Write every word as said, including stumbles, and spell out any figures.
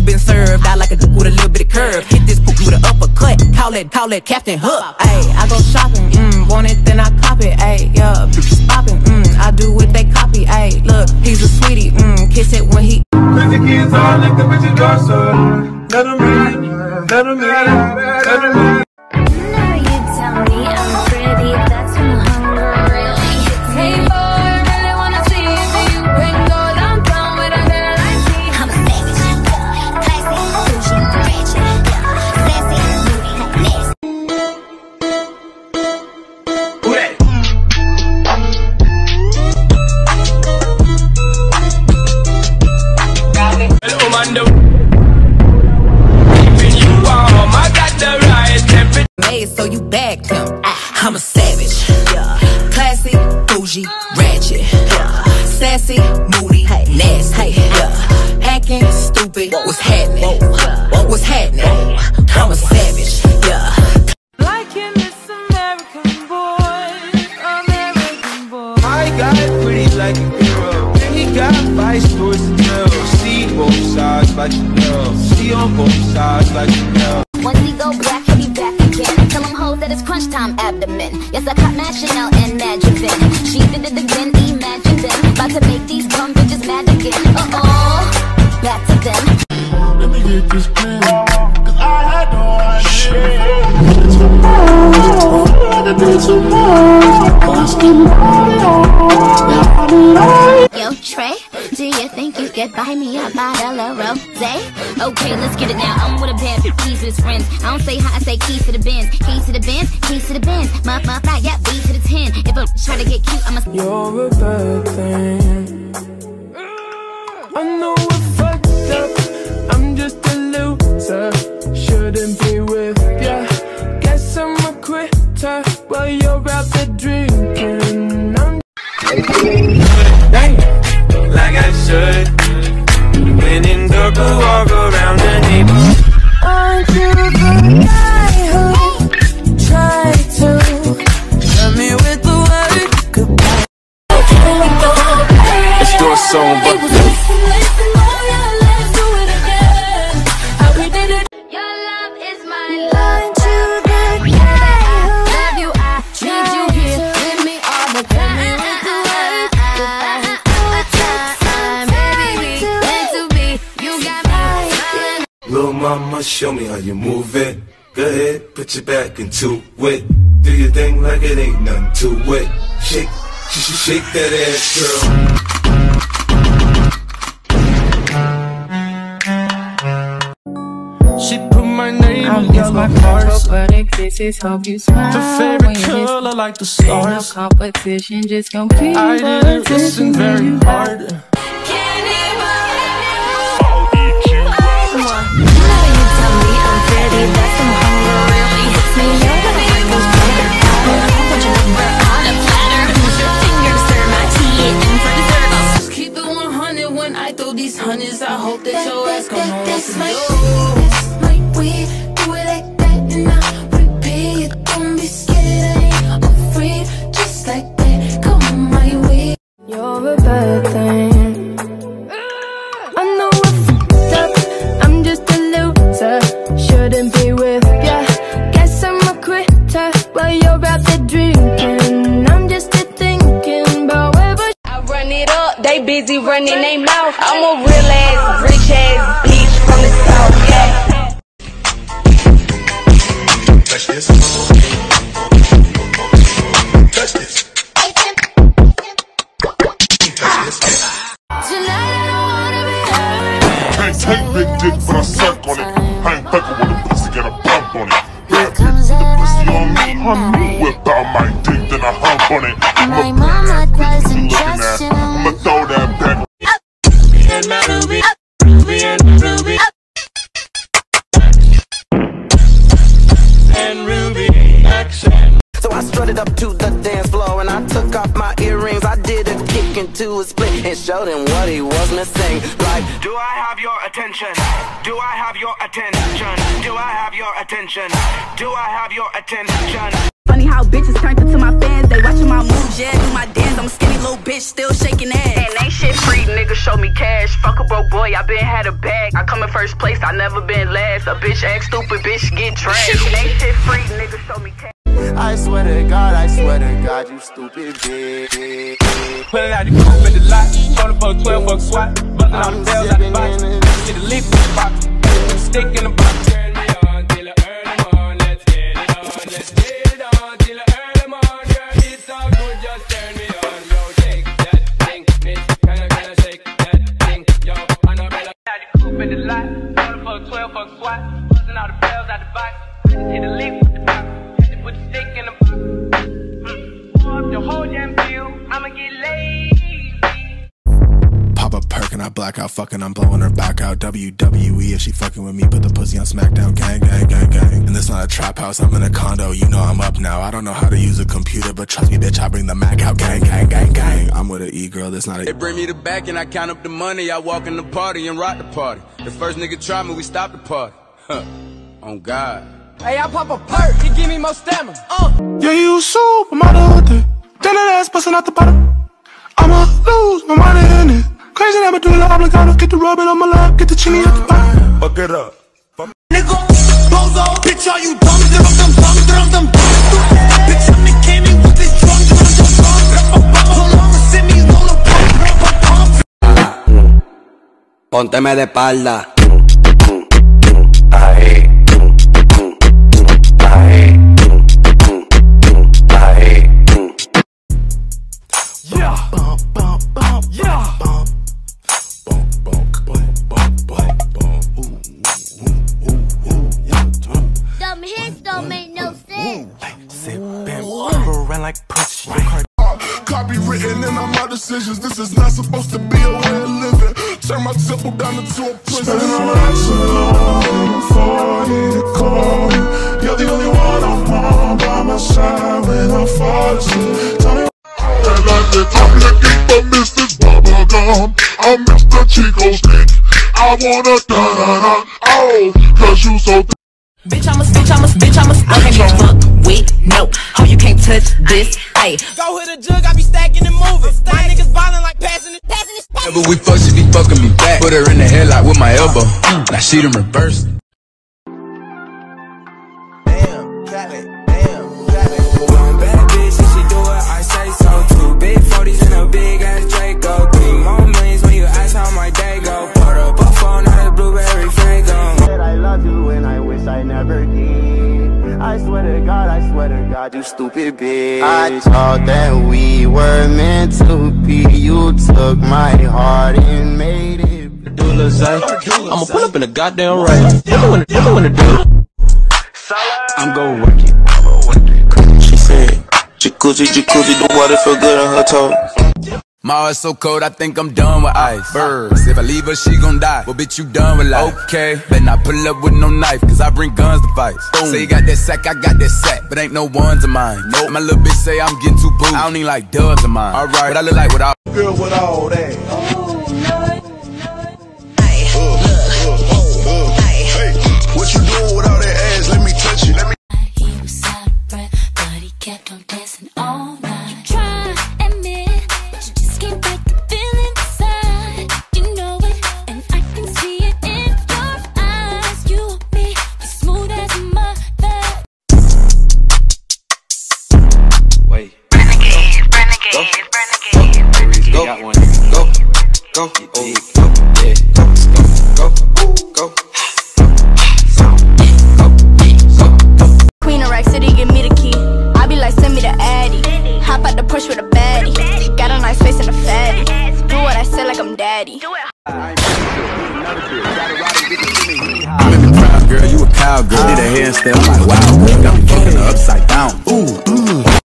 been served. I like a dick with a little bit of curve. Hit this poop with an uppercut. Call it, call it Captain Hook. Ayy, I go shopping, mm, want it, then I cop it. Ayy, yeah, bitches popping, mm, I do what they copy. Ayy, look, he's a sweetie, mm, kiss it when he. Cause the kids all like the bitches door, so let them in, let them in, let them in. Now you tell me I'm pretty, that's when hunger really hits me. Hey boy, I really wanna see if you can go downtown with a girl like me. I'm a savage, yeah, classy, bougie, ratchet, yeah, sassy, moody, nasty. Who that? Hello, Mando. Keeping you warm, I got the right temperature. Made so you bagged him. I'm a savage, yeah, classy, bougie, ratchet, yeah, sassy, moody, nasty, yeah, acting stupid. What's happening? What's happening? I'm a savage, yeah. Like him, this American boy, American boy. My guy pretty like a girl, and he got vice towards the girl. See both sides like you know, see on both sides like you know. Once he go black, he'll be back again. Tell him hoes that it's crunch time abdomen. Yes, I caught Mad Chanel and Madriven. She did it again, imagine them. About to make these dumb bitches mad again. Uh-oh, back to them. Let me get this pen, cause I had no idea. Yo, Trey, do you think you could buy me a bottle of rosé? Okay, let's get it now. I'm with a band, keys to his friends. I don't say hi, I say keys to the Benz. Keys to the Benz, keys to the Benz. My, my, fly, yeah, B to the ten. If I try to get cute, I'm a. You're a bad thing. I know I fucked up. I'm just a loser. Shouldn't be with ya. Guess I'm a quitter while you're out there drinking. I'm Dang, like I should. When in dark, go walk around the neighborhood. Aren't you the guy who tried to love me with the word goodbye? Let's do a song, but Your love is my love. I love you, I need you here with me all the time. Baby, we meant to be. You got me smiling. Little mama, show me how you move it. Go ahead, put your back into it. Do your thing like it ain't nothing to it. Shake, sh sh shake that ass, girl. She put my name in yellow hearts. But the kisses, hope you smile. The favorite color like the stars. No competition, just compete. I didn't listen very hard. Keep it one hundred when I throw these hundreds. I hope that your ass gon' know what to Like do. we do it like that and I repeat. Don't be scared, I ain't afraid. Just like that, come on my way. You're a bad thing. I know I fucked up. I'm just a loser. Shouldn't be with ya. Guess I'm a quitter while you're out there drinking. I'm just a thinking about whether I run it up, they busy running they mouth. I'm a real ass, rich ass bitch from the south, yeah. Touch this. Touch this. Touch this. Tonight I don't wanna be hurt. Can't take big dick, but I suck on it. I ain't fucking with a pussy, get a bump on it. Bad bitch, put the pussy on me. On me. Whip out my dick, then I hump on it. My mama doesn't trust you. I'ma throw that back. And my Ruby, Ruby and Ruby, and Ruby, action. So I strutted up to the dance floor and I took off my earrings. I did a kick into a split and showed him what he was missing. Like, Do I have your attention? Do I have your attention? Do I have your attention? Do I have your attention? Funny how bitches turned into my fans. They watching my moves, yeah, do my dance. I'm a skinny little bitch, still shaking ass. And ain't shit free, nigga, show me cash. Fuck a broke boy, I been had a bag. I come in first place, I never been last. A bitch act stupid, bitch get trashed. Ain't shit free, nigga show me cash. I swear to God, I swear to God, you stupid bitch. Pulling out the coupe in the lot, twenty for twelve bucks swat. Bustin' all the tails out the box. Get a leaf in the box, put a stick in the box. Turn me on till the early morning, let's get it on, let's get it on till the early morning. Girl, it's all good, just turn me on. Yo, shake that thing, miss, can I, can I shake that thing? Yo, I know better. Out the coupe in the lot, twenty for twelve bucks swat. Bustin' all the tails out the box. Get a leaf in the box. Put the stick in the box. Pour up the whole damn bill, I'ma get lazy. Pop a perk and I black out, fucking, I'm blowing her back out. W W E if she fucking with me, put the pussy on SmackDown, gang, gang, gang, gang. And this not a trap house, I'm in a condo, you know I'm up now. I don't know how to use a computer, but trust me, bitch, I bring the Mac out, gang, gang, gang, gang. I'm with an E-girl, that's not a... They bring me the back and I count up the money. I walk in the party and rock the party. The first nigga try me, we stop the party. Huh, on God. Hey, I pop a perk, he give me more stamina. Uh. Yeah, you supermodel with it. Then that ass bustin' out the bottom. I'ma lose my money in it. Crazy that medulla oblongata. Get the rubbing on my lap, get the chili at the bottom. Fuck it up. Nigga, bozo, bitch, are you dumb, dum, dum, dum, dum, dum, dum. Bitch, I'm the king with this drum, drum, drum, drum. Hold on, send me on a pump, pump, pump. Pónteme de espalda. Ahí. Yeah. Bump, bump, bump, yeah. Bump, bump, bump, bump, bump, bump, bump. Ooh, ooh, ooh, ooh, yeah. Dumb hits don't make no sense. Hey, sit back, around like Prince. Right. Copywritten in all my decisions. This is not supposed to be a way of living. Turn my temple down into a prison. Spending all nights alone, forty to call you. You're the only one I want by my side when I fall asleep. Tell me. And I'm the complicated for Mister Bubblegum. I'm Mister Chico Stick. I wanna da-da-da, oh, cause you so Bitch, I'm a bitch, I'm a bitch, I'm a I can't be fucked with, no. Oh, you can't touch this, ayy. Go hit a jug, I be stacking and moving. My niggas ballin' like passing it, passing it. Whenever we fuck, she be fucking me back. Put her in the headlock with my elbow. Now she done reverse. Damn, Cali, damn, Cali. One bad bitch, and she do it, I say so. Two big forties and a big ass Draco. Three more millions when you ask how my day go. Put up a phone, not a blueberry Fago. Said I love you and I wish I never did. I swear to God, I swear to God, you stupid bitch. I thought that we were meant to be. You took my heart and made it. Do a little Zay. I'ma pull up in a goddamn race. Tell me when, tell me when to do it. I'm gon' work it. She said, jacuzzi, jacuzzi, the water feel good on her toes. My heart's so cold, I think I'm done with ice. Birds, if I leave her, she gon' die. Well, bitch, you done with life. Okay, better not pull up with no knife, cause I bring guns to fight. Say you got that sack, I got that sack, but ain't no ones of mine. Nope. My little bitch say I'm getting too booed. I don't need like dubs of mine. Alright, but I look like without. Girl with all that. What you doing with all that ass? Let me touch you. Let me. He was out of breath, but he kept on dancing all night. You try and admit, but you just can't break the feeling inside. You know it, and I can see it in your eyes. You and me, as smooth as a mother. Wait. Renegade, renegade, renegade, renegade. Go, got one. Go, go, oh, go, yeah, go, go, go, go. Queen of Rack City, give me the key. I be like, send me the Addy. Hop out the push with a baddie. Got a nice face and a fatty. Do what I say like I'm daddy. I'm in the crowd, girl, you a cowgirl. Did a handstand, I'm like, wow, girl, got me fucking her upside down. Ooh, ooh.